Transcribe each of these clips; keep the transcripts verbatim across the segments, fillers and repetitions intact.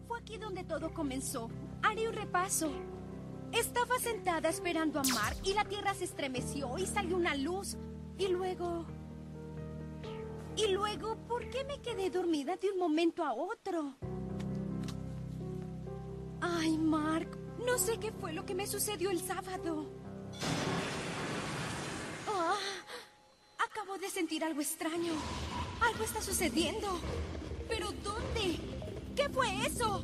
Fue aquí donde todo comenzó. Haré un repaso. Estaba sentada esperando a Mark y la tierra se estremeció y salió una luz. Y luego... Y luego, ¿por qué me quedé dormida de un momento a otro? Ay, Mark, no sé qué fue lo que me sucedió el sábado. Ah, acabo de sentir algo extraño. Algo está sucediendo. ¿Pero dónde? ¿Qué fue eso?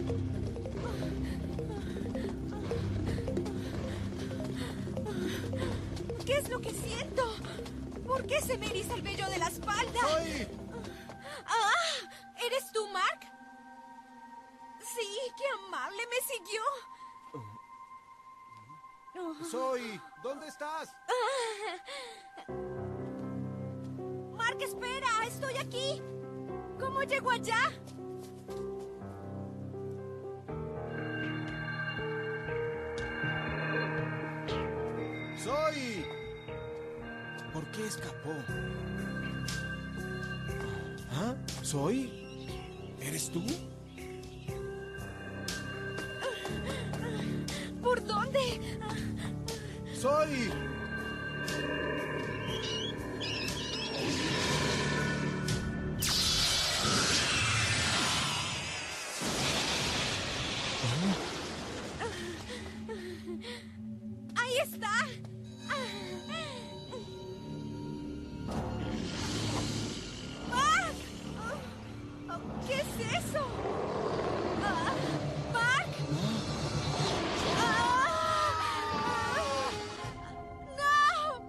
¿Qué es lo que siento? ¿Por qué se me eriza el vello de la espalda? ¡Soy! ¡Ah! ¿Eres tú, Mark? Sí, qué amable, me siguió. Oh. ¡Soy! ¿Dónde estás? Mark, espera, estoy aquí. ¿Cómo llego allá? ¡Soy! ¿Por qué escapó? ¿Ah? ¿Soy? ¿Eres tú? ¿Por dónde? ¡Soy! ¡Ahí está! ¡Mark! ¿Qué es eso? Ah, ¿Mark? Ah, ¡no!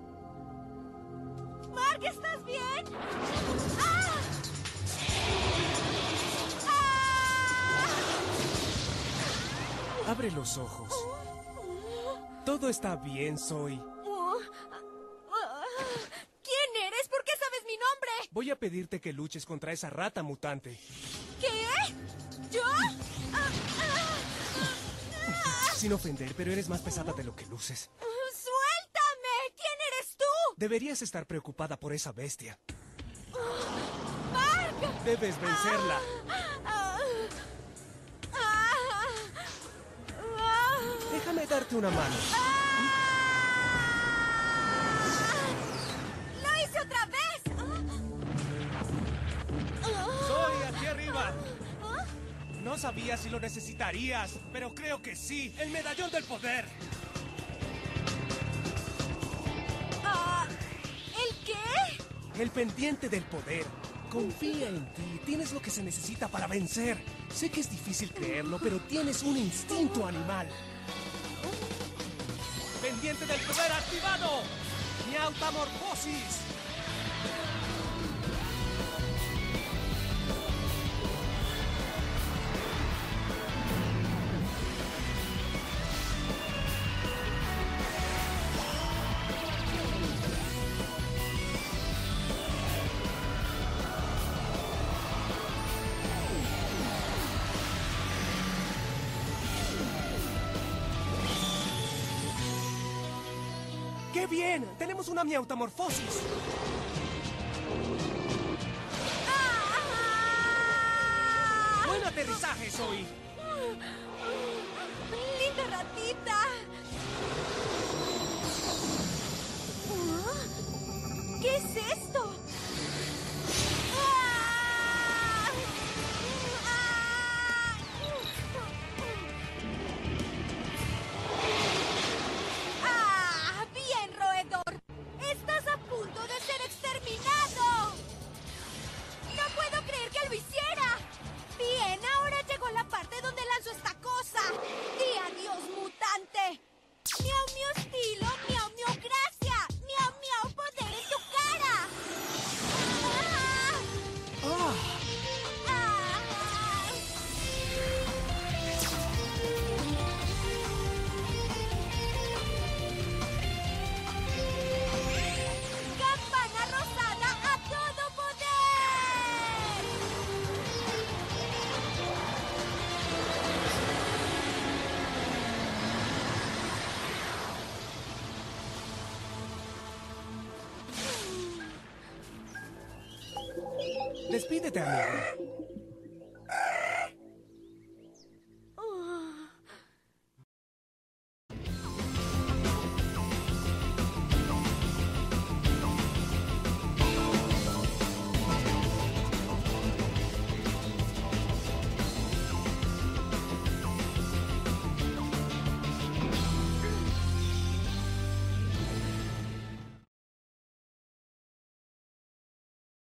¡Mark, ¿estás bien? ¡Ah! ¡Ah! Abre los ojos. Todo está bien, Zoe. Oh, ah, ¿quién eres? ¿Por qué sabes mi nombre? Voy a pedirte que luches contra esa rata mutante. ¿Qué? ¿Yo? Ah, ah, ah, Sin ofender, pero eres más pesada de lo que luces. ¡Suéltame! ¿Quién eres tú? Deberías estar preocupada por esa bestia. ¡Mark! Debes vencerla. Ah, ah, ah, Déjame darte una mano. ah. ¡Lo hice otra vez! Ah. Zoe, aquí arriba. ¿Ah? No sabía si lo necesitarías, pero creo que sí. El medallón del poder. Ah, ¿el qué? El pendiente del poder. Confía en ti. Tienes lo que se necesita para vencer. Sé que es difícil creerlo, pero tienes un instinto animal. ¡Pendiente del poder activado! ¡Miautamorfosis! ¡Qué bien! ¡Tenemos una miautamorfosis! ¡Ah! ¡Buen aterrizaje, Zoe! ¡Linda ratita! Ah, ¿qué es esto? ¡Ah! ¡Ah! ¡Ah! ¡Bien, roedor! ¡Estás a punto de ser exterminado! ¡No puedo creer que lo hiciera! Bien, ahora llegó la parte donde lanzo esta cosa. ¡Di adiós, mutante! ¡Miau, miau, estilo! ¡Miau, miau, gracia! ¡Miau, miau, poder en tu cara! ¡Ah! ¡Ah! ¡Ah! ¡Campana rosada a todo poder! Despídete, amigo.